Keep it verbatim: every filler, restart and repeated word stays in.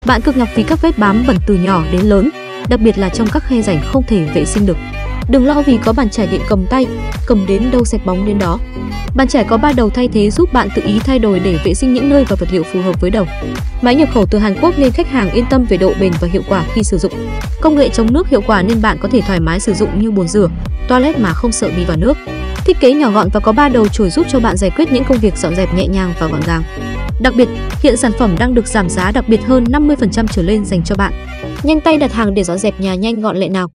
Bạn cực nhọc vì các vết bám bẩn từ nhỏ đến lớn, đặc biệt là trong các khe rãnh không thể vệ sinh được. Đừng lo vì có bàn chải điện cầm tay, cầm đến đâu sạch bóng đến đó. Bàn chải có ba đầu thay thế giúp bạn tự ý thay đổi để vệ sinh những nơi và vật liệu phù hợp với đầu. Máy nhập khẩu từ Hàn Quốc nên khách hàng yên tâm về độ bền và hiệu quả khi sử dụng. Công nghệ chống nước hiệu quả nên bạn có thể thoải mái sử dụng như bồn rửa, toilet mà không sợ bị vào nước. Thiết kế nhỏ gọn và có ba đầu chổi giúp cho bạn giải quyết những công việc dọn dẹp nhẹ nhàng và gọn gàng. Đặc biệt, hiện sản phẩm đang được giảm giá đặc biệt hơn năm mươi phần trăm trở lên dành cho bạn. Nhanh tay đặt hàng để dọn dẹp nhà nhanh gọn lẹ nào.